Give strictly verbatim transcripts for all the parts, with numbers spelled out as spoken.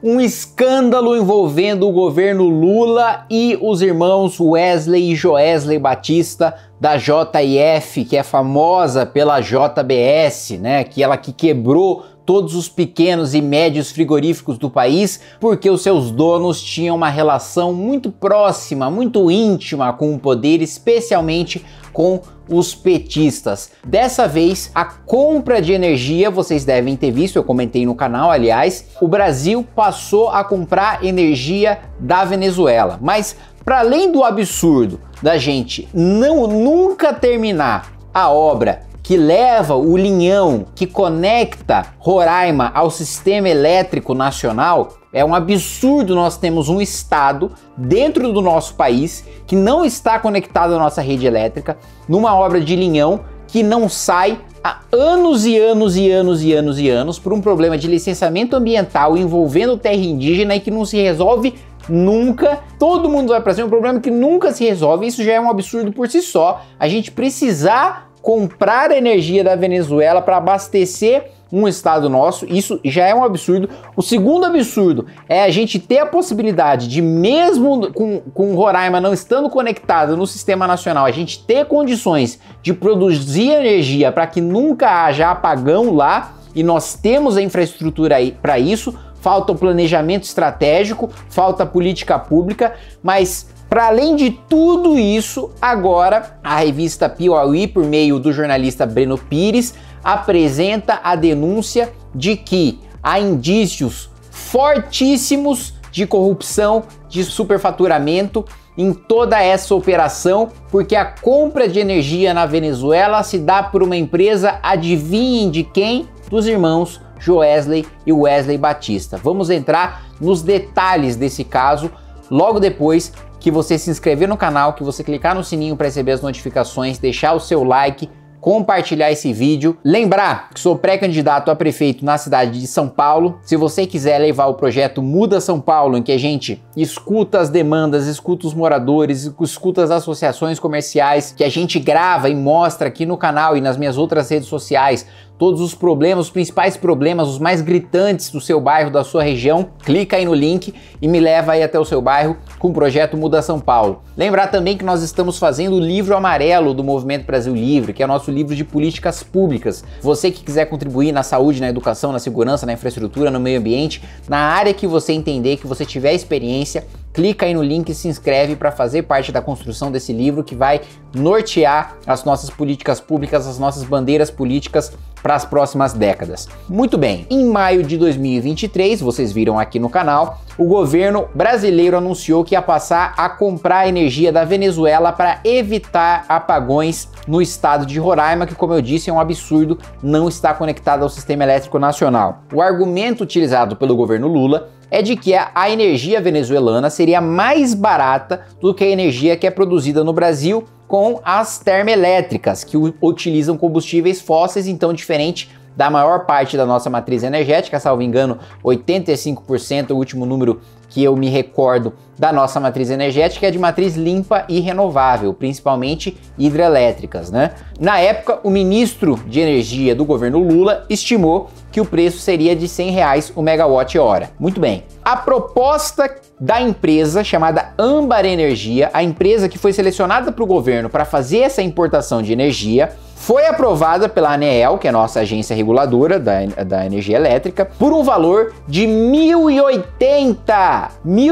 um escândalo envolvendo o governo Lula e os irmãos Wesley e Joesley Batista da J I F, que é famosa pela J B S, né? Aquela que quebrou todos os pequenos e médios frigoríficos do país porque os seus donos tinham uma relação muito próxima, muito íntima com o poder, especialmente com os petistas. Dessa vez, a compra de energia, vocês devem ter visto, eu comentei no canal, aliás, o Brasil passou a comprar energia da Venezuela. Mas, para além do absurdo da gente não nunca terminar a obra que leva o linhão que conecta Roraima ao sistema elétrico nacional, é um absurdo nós temos um estado dentro do nosso país que não está conectado à nossa rede elétrica, numa obra de linhão que não sai há anos e anos e anos e anos e anos por um problema de licenciamento ambiental envolvendo terra indígena e que não se resolve nunca. Todo mundo vai para cima, é um problema que nunca se resolve. Isso já é um absurdo por si só. A gente precisar comprar energia da Venezuela para abastecer um estado nosso, isso já é um absurdo. O segundo absurdo é a gente ter a possibilidade de, mesmo com, com Roraima não estando conectado no sistema nacional, a gente ter condições de produzir energia para que nunca haja apagão lá, e nós temos a infraestrutura para isso. Falta o planejamento estratégico, falta política pública, mas para além de tudo isso, agora a revista Piauí, por meio do jornalista Breno Pires, apresenta a denúncia de que há indícios fortíssimos de corrupção, de superfaturamento em toda essa operação, porque a compra de energia na Venezuela se dá por uma empresa, adivinhem de quem? Dos irmãos Joesley e Wesley Batista. Vamos entrar nos detalhes desse caso logo depois que você se inscrever no canal, que você clicar no sininho para receber as notificações, deixar o seu like, compartilhar esse vídeo. Lembrar que sou pré-candidato a prefeito na cidade de São Paulo. Se você quiser levar o projeto Muda São Paulo, em que a gente escuta as demandas, escuta os moradores, escuta as associações comerciais, que a gente grava e mostra aqui no canal e nas minhas outras redes sociais, todos os problemas, os principais problemas, os mais gritantes do seu bairro, da sua região, clica aí no link e me leva aí até o seu bairro com o projeto Muda São Paulo. Lembrar também que nós estamos fazendo o livro amarelo do Movimento Brasil Livre, que é o nosso livro de políticas públicas. Você que quiser contribuir na saúde, na educação, na segurança, na infraestrutura, no meio ambiente, na área que você entender, que você tiver experiência, clica aí no link e se inscreve para fazer parte da construção desse livro que vai nortear as nossas políticas públicas, as nossas bandeiras políticas para as próximas décadas. Muito bem, em maio de dois mil e vinte e três, vocês viram aqui no canal, o governo brasileiro anunciou que ia passar a comprar energia da Venezuela para evitar apagões no estado de Roraima, que, como eu disse, é um absurdo, não está conectado ao sistema elétrico nacional. O argumento utilizado pelo governo Lula é de que a energia venezuelana seria mais barata do que a energia que é produzida no Brasil com as termoelétricas, que utilizam combustíveis fósseis, então diferente da maior parte da nossa matriz energética, salvo engano, oitenta e cinco por cento, o último número que eu me recordo da nossa matriz energética é de matriz limpa e renovável, principalmente hidrelétricas, né? Na época, o ministro de Energia do governo Lula estimou que o preço seria de cem reais o megawatt-hora. Muito bem. A proposta da empresa chamada Âmbar Energia, a empresa que foi selecionada para o governo para fazer essa importação de energia, foi aprovada pela ANEEL, que é a nossa agência reguladora da, da energia elétrica, por um valor de mil e oitenta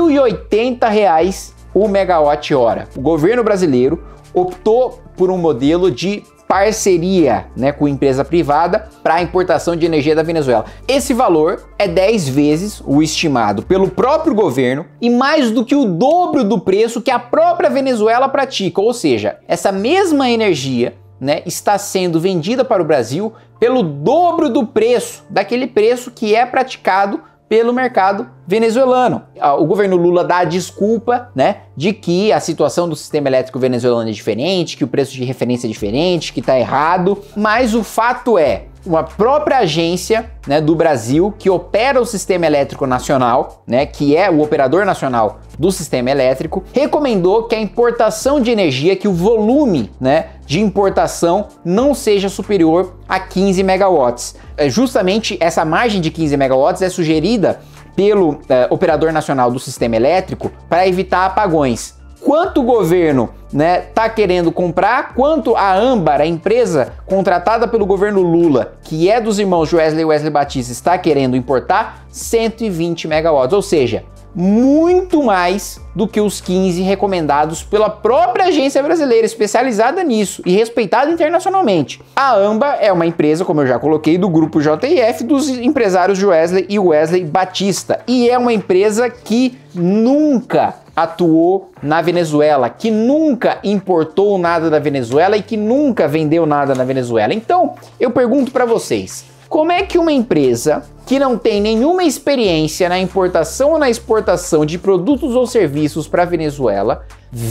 reais o megawatt-hora. O governo brasileiro optou por um modelo de parceria, né, com empresa privada para a importação de energia da Venezuela. Esse valor é dez vezes o estimado pelo próprio governo e mais do que o dobro do preço que a própria Venezuela pratica, ou seja, essa mesma energia, né, está sendo vendida para o Brasil pelo dobro do preço, daquele preço que é praticado pelo mercado venezuelano. O governo Lula dá a desculpa, né, de que a situação do sistema elétrico venezuelano é diferente, que o preço de referência é diferente, que está errado, mas o fato é, uma própria agência, né, do Brasil que opera o sistema elétrico nacional, né, que é o operador nacional do sistema elétrico, recomendou que a importação de energia, que o volume, né, de importação não seja superior a quinze megawatts. Justamente essa margem de quinze megawatts é sugerida pelo eh, Operador Nacional do Sistema Elétrico para evitar apagões. Quanto o governo, né, tá querendo comprar, quanto a Âmbar, a empresa contratada pelo governo Lula, que é dos irmãos Joesley e Wesley Batista, está querendo importar cento e vinte megawatts, ou seja, muito mais do que os quinze recomendados pela própria agência brasileira especializada nisso e respeitada internacionalmente. A Âmbar é uma empresa, como eu já coloquei, do grupo J I F, dos empresários Joesley e Wesley Batista, e é uma empresa que nunca atuou na Venezuela, que nunca importou nada da Venezuela e que nunca vendeu nada na Venezuela. Então, eu pergunto para vocês, como é que uma empresa que não tem nenhuma experiência na importação ou na exportação de produtos ou serviços para a Venezuela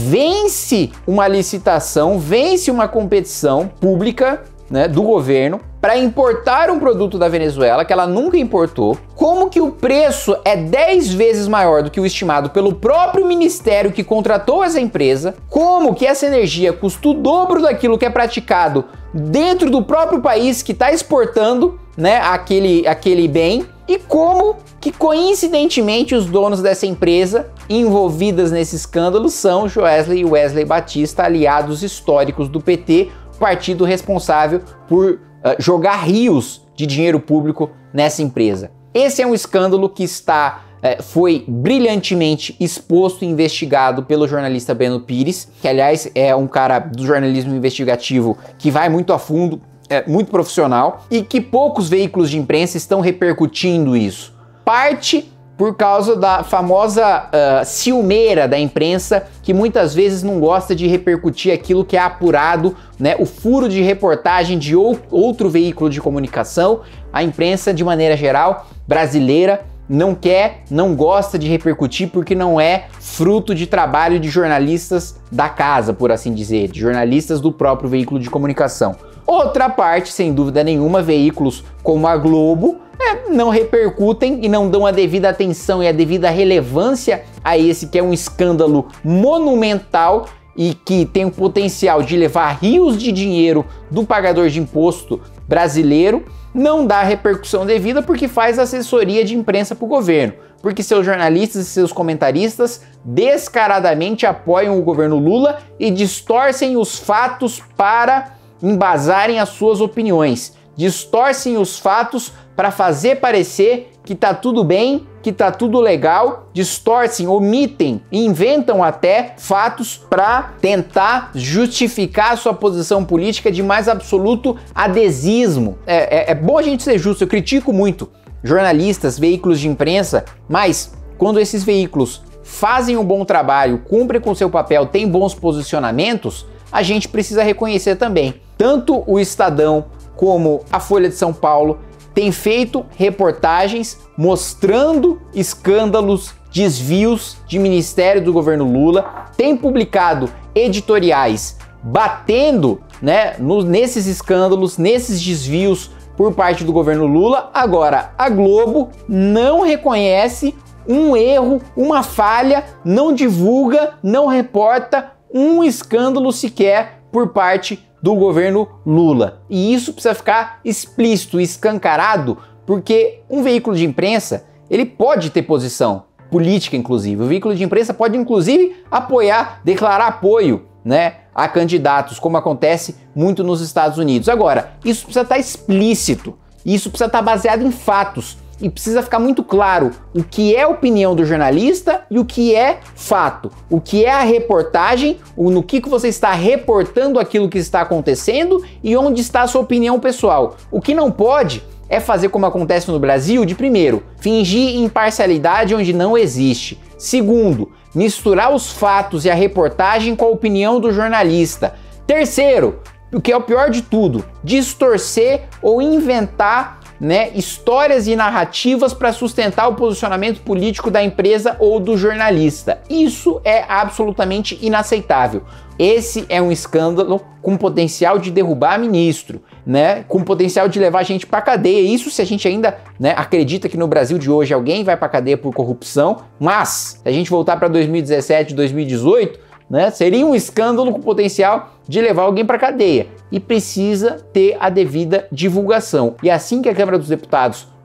vence uma licitação, vence uma competição pública, né, do governo para importar um produto da Venezuela que ela nunca importou? Como que o preço é dez vezes maior do que o estimado pelo próprio ministério que contratou essa empresa? Como que essa energia custa o dobro daquilo que é praticado dentro do próprio país que está exportando, né, aquele, aquele bem? E como que coincidentemente os donos dessa empresa envolvidas nesse escândalo são Joesley e Wesley Batista, aliados históricos do P T, partido responsável por uh, jogar rios de dinheiro público nessa empresa. Esse é um escândalo que está, uh, foi brilhantemente exposto e investigado pelo jornalista Breno Pires, que aliás é um cara do jornalismo investigativo que vai muito a fundo, é muito profissional, e que poucos veículos de imprensa estão repercutindo isso. Parte por causa da famosa uh, ciumeira da imprensa, que muitas vezes não gosta de repercutir aquilo que é apurado, né, o furo de reportagem de ou outro veículo de comunicação. A imprensa, de maneira geral, brasileira, não quer, não gosta de repercutir porque não é fruto de trabalho de jornalistas da casa, por assim dizer, de jornalistas do próprio veículo de comunicação. Outra parte, sem dúvida nenhuma, veículos como a Globo, é, não repercutem e não dão a devida atenção e a devida relevância a esse que é um escândalo monumental e que tem o potencial de levar rios de dinheiro do pagador de imposto brasileiro. Não dá a repercussão devida porque faz assessoria de imprensa para o governo, porque seus jornalistas e seus comentaristas descaradamente apoiam o governo Lula e distorcem os fatos para embasarem as suas opiniões, distorcem os fatos para fazer parecer que tá tudo bem, que tá tudo legal, distorcem, omitem, inventam até fatos para tentar justificar a sua posição política de mais absoluto adesismo. É, é, é bom a gente ser justo, eu critico muito jornalistas, veículos de imprensa, mas quando esses veículos fazem um bom trabalho, cumprem com seu papel, têm bons posicionamentos, a gente precisa reconhecer também. Tanto o Estadão como a Folha de São Paulo têm feito reportagens mostrando escândalos, desvios de ministério do governo Lula, têm publicado editoriais batendo, né, no, nesses escândalos, nesses desvios por parte do governo Lula. Agora, a Globo não reconhece um erro, uma falha, não divulga, não reporta um escândalo sequer por parte do governo Lula. E isso precisa ficar explícito, escancarado, porque um veículo de imprensa, ele pode ter posição política, inclusive. O veículo de imprensa pode, inclusive, apoiar, declarar apoio, né, a candidatos, como acontece muito nos Estados Unidos. Agora, isso precisa estar explícito, isso precisa estar baseado em fatos. E precisa ficar muito claro o que é opinião do jornalista e o que é fato, o que é a reportagem, o, no que, que você está reportando aquilo que está acontecendo e onde está a sua opinião pessoal. O que não pode é fazer como acontece no Brasil, de primeiro, fingir imparcialidade onde não existe. Segundo, misturar os fatos e a reportagem com a opinião do jornalista. Terceiro, o que é o pior de tudo, distorcer ou inventar, né, histórias e narrativas para sustentar o posicionamento político da empresa ou do jornalista. Isso é absolutamente inaceitável. Esse é um escândalo com potencial de derrubar ministro, né, com potencial de levar a gente para cadeia. Isso se a gente ainda, né, acredita que no Brasil de hoje alguém vai para cadeia por corrupção, mas se a gente voltar para dois mil e dezessete, dois mil e dezoito, né, seria um escândalo com potencial de levar alguém para cadeia. E precisa ter a devida divulgação. E assim que a Câmara dos Deputados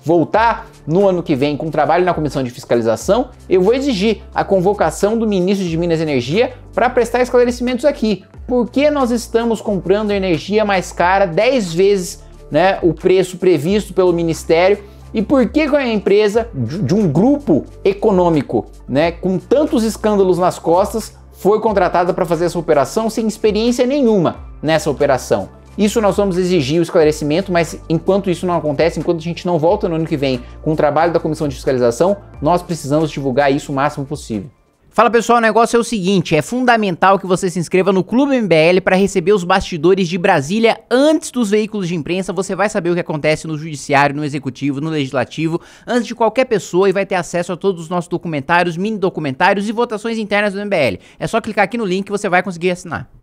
voltar no ano que vem com trabalho na comissão de fiscalização, eu vou exigir a convocação do ministro de Minas e Energia para prestar esclarecimentos aqui. Por que nós estamos comprando energia mais cara, dez vezes, né, o preço previsto pelo Ministério? E por que a empresa de um grupo econômico, né, com tantos escândalos nas costas, foi contratada para fazer essa operação sem experiência nenhuma nessa operação? Isso nós vamos exigir o esclarecimento, mas enquanto isso não acontece, enquanto a gente não volta no ano que vem com o trabalho da comissão de fiscalização, nós precisamos divulgar isso o máximo possível. Fala pessoal, o negócio é o seguinte, é fundamental que você se inscreva no Clube M B L para receber os bastidores de Brasília antes dos veículos de imprensa. Você vai saber o que acontece no judiciário, no executivo, no legislativo, antes de qualquer pessoa, e vai ter acesso a todos os nossos documentários, mini documentários e votações internas do M B L. É só clicar aqui no link que você vai conseguir assinar.